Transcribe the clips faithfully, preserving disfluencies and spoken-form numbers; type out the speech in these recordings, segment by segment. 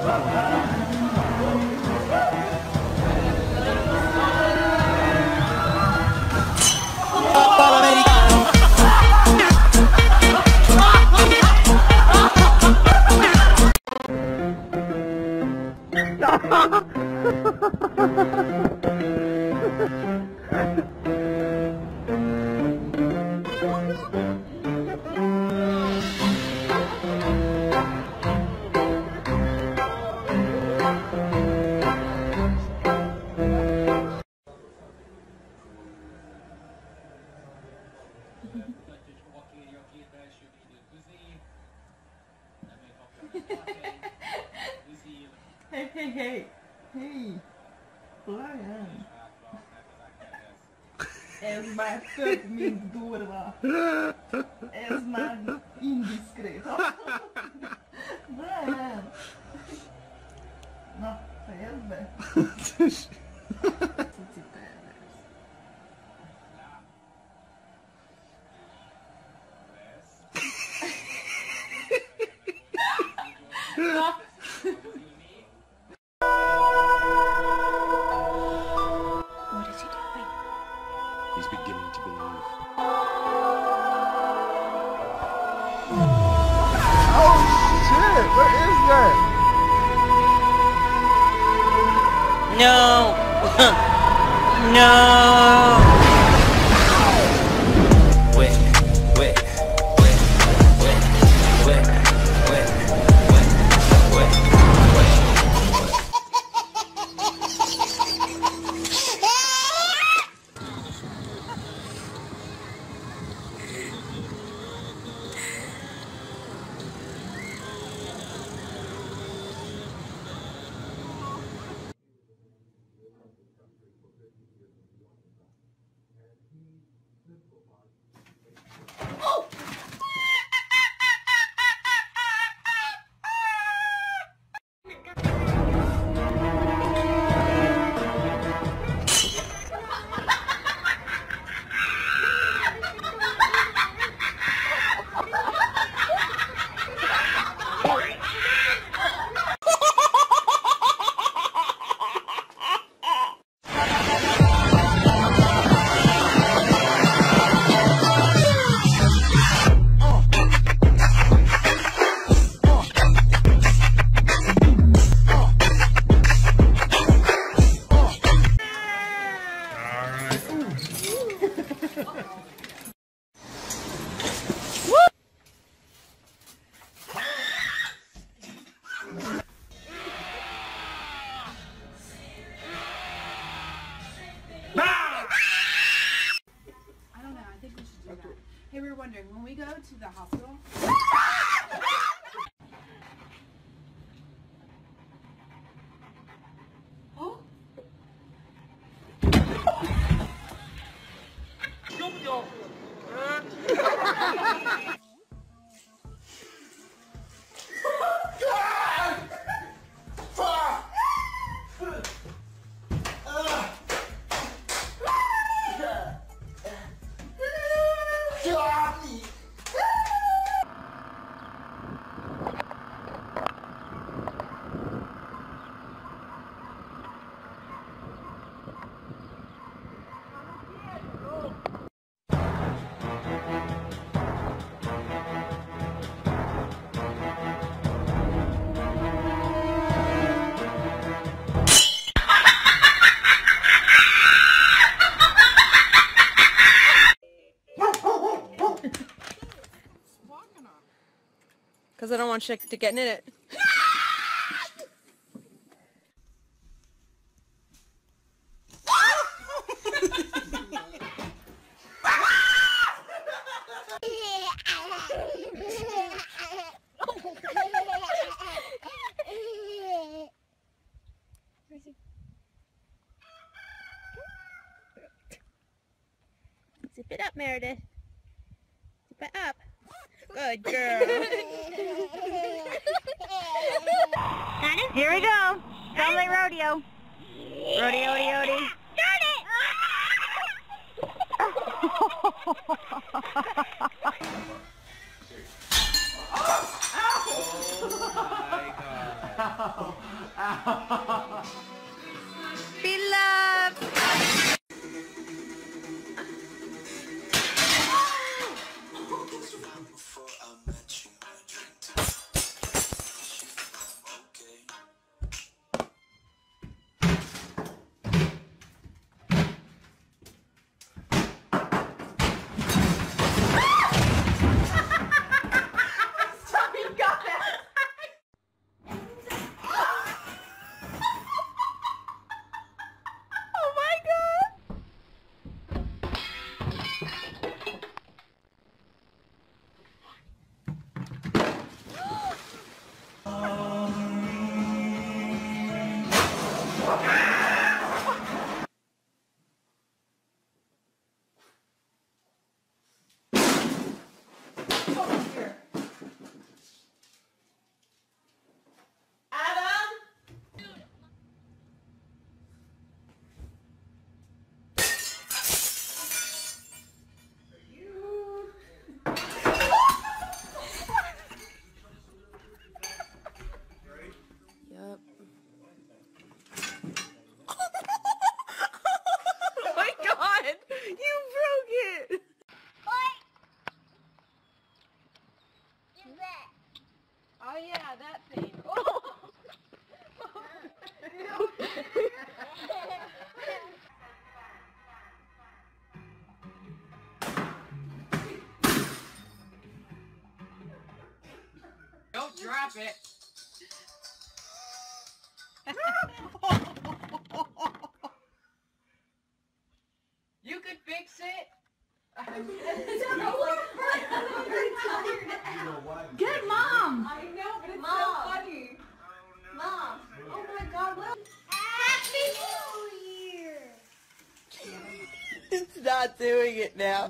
Hey, hey, hey, hey, Brian. Ez már több, mint durva. Ez már indiszkrét. Brian. Na, fejezd be. Cici pervers. Na. What is he doing? He's beginning to believe. Oh shit! What is that? No! No! Wet, wet, wet, wet, wet, wet, wet, wet, wet. Hey, we were wondering, when we go to the hospital... Oh? Because I don't want shit to get in it. Zip it up, Meredith. Zip it up. Good girl. Here we go. Family rodeo. Rodeo, rodeo, rodeo. Start it! Oh my god. Beloved! Oh yeah, that thing. Oh. Don't drop it. You could fix it. Get Mom! I know, but it's Mom. so funny. Mom! Oh my God, look. Happy New Year! It's not doing it now.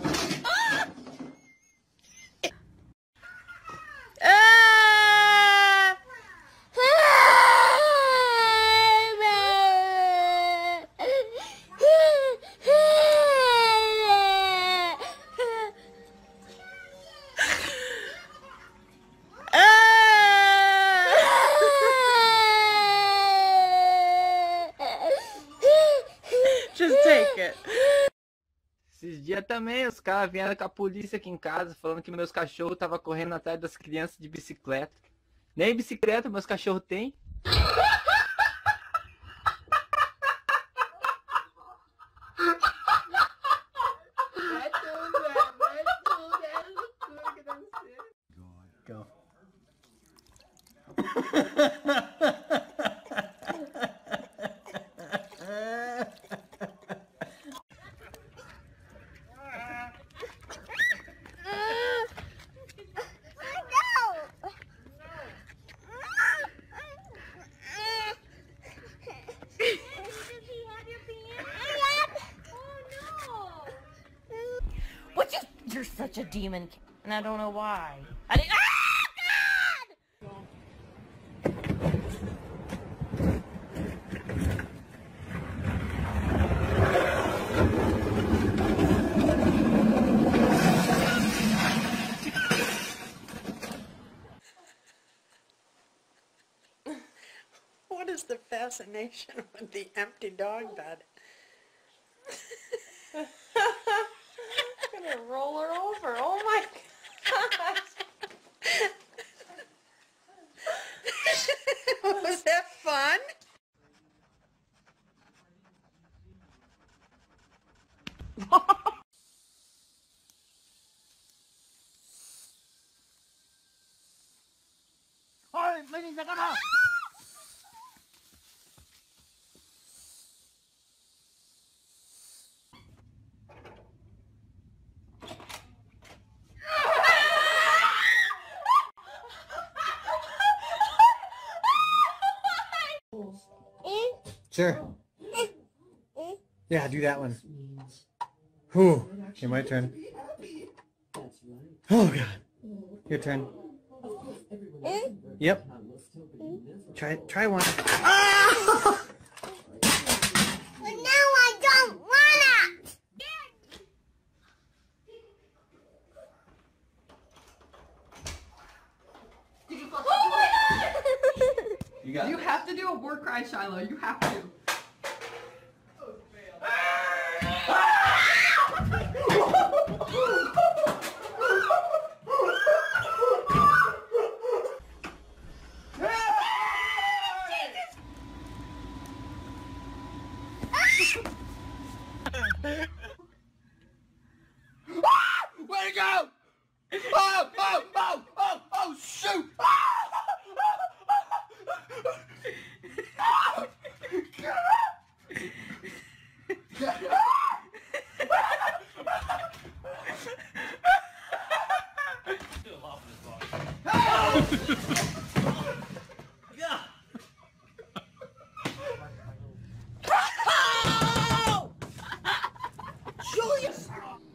Just take it. Esses dias também os caras vieram com a polícia aqui em casa falando que meus cachorros estavam correndo atrás das crianças de bicicleta. Nem bicicleta meus cachorros têm. Go. What you? You're such a demon, and I don't know why. I didn't. Ah, What is the fascination with the empty dog bed? I'm gonna roll her over. Oh my God. Was that fun? Sure. Yeah, do that one. Whew. Okay, my turn. Oh god. Your turn. Yep. Try try one. Ah! But now I don't wanna. got You this. have to do a war cry, Shiloh. You have to. Way to go! Oh, oh, oh, oh, oh, shoot! Julius!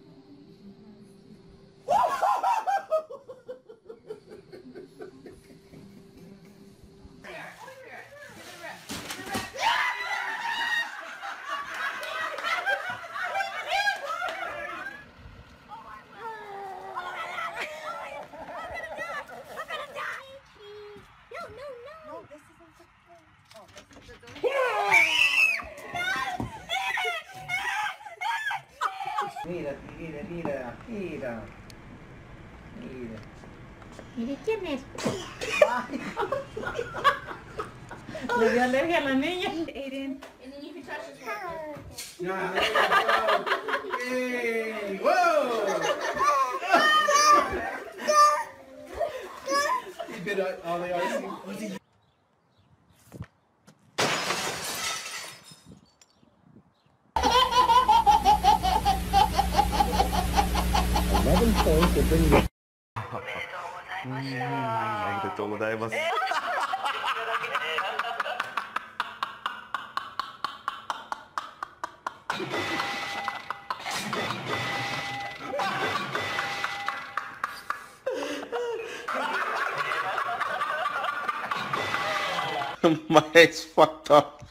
Mira, mira, mira, mira. Mira. Mire quién es. Le dio alergia a la niña. Aiden. And then you can touch his hair. Yeah, there you go. Hey, whoa! He bit all the icing. Was he? eleven points will bring you. ありがとうございます。My head's fucked up.